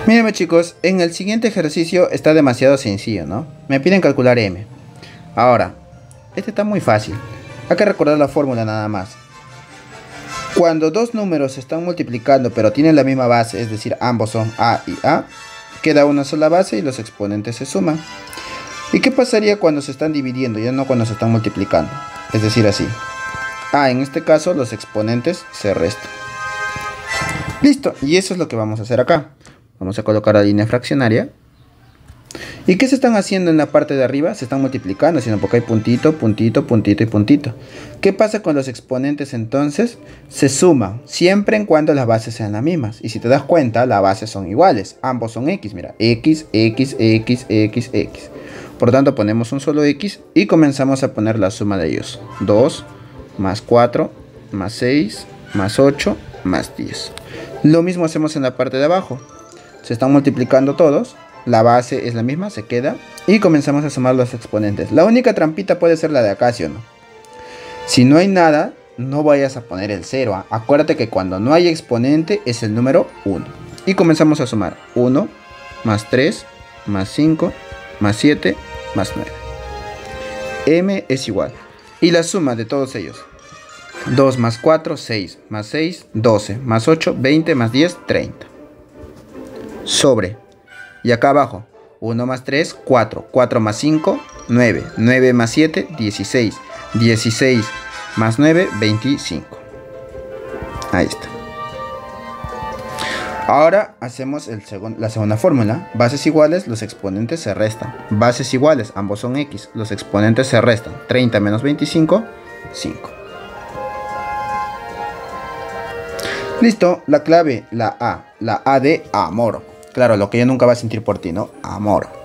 Mírenme chicos, en el siguiente ejercicio está demasiado sencillo, ¿no? Me piden calcular m. Ahora, este está muy fácil. Hay que recordar la fórmula nada más. Cuando dos números se están multiplicando pero tienen la misma base, es decir, ambos son a y a, queda una sola base y los exponentes se suman. ¿Y qué pasaría cuando se están dividiendo, ya no cuando se están multiplicando? Es decir, así. En este caso los exponentes se restan. Listo, y eso es lo que vamos a hacer acá. Vamos a colocar la línea fraccionaria. ¿Y qué se están haciendo en la parte de arriba? Se están multiplicando, sino porque hay puntito, puntito, puntito y puntito. ¿Qué pasa con los exponentes entonces? Se suman, siempre en cuando las bases sean las mismas. Y si te das cuenta, las bases son iguales. Ambos son x, mira, x, x, x, x, x. Por tanto, ponemos un solo x y comenzamos a poner la suma de ellos. 2 más 4 más 6 más 8 más 10. Lo mismo hacemos en la parte de abajo. Se están multiplicando todos. La base es la misma, se queda. Y comenzamos a sumar los exponentes. La única trampita puede ser la de acá, ¿sí o no? Si no hay nada, no vayas a poner el 0. Acuérdate que cuando no hay exponente es el número 1. Y comenzamos a sumar. 1 más 3 más 5 más 7 más 9. M es igual. Y la suma de todos ellos. 2 más 4, 6 más 6, 12 más 8, 20 más 10, 30. Sobre. Y acá abajo, 1 más 3, 4, 4 más 5, 9, 9 más 7, 16, 16 más 9, 25. Ahí está. Ahora hacemos la segunda fórmula. Bases iguales, los exponentes se restan. Bases iguales, ambos son x, los exponentes se restan. 30 menos 25, 5. Listo, la clave, la A de amor. Claro, lo que ella nunca va a sentir por ti, ¿no? Amor.